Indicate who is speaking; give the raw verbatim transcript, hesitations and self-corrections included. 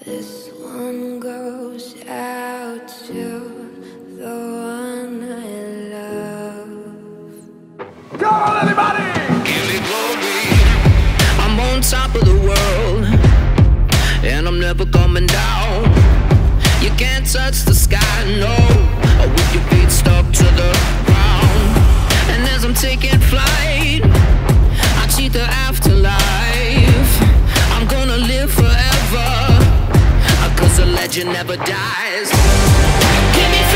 Speaker 1: This one goes out to the one I love.
Speaker 2: Come on, everybody!
Speaker 3: Give me glory. I'm on top of the world, and I'm never coming down. You can't touch the sky, no, with your feet stuck to the ground. And as I'm taking flight, I cheat the afterlife. I'm gonna live forever, 'cause a legend never dies. Give me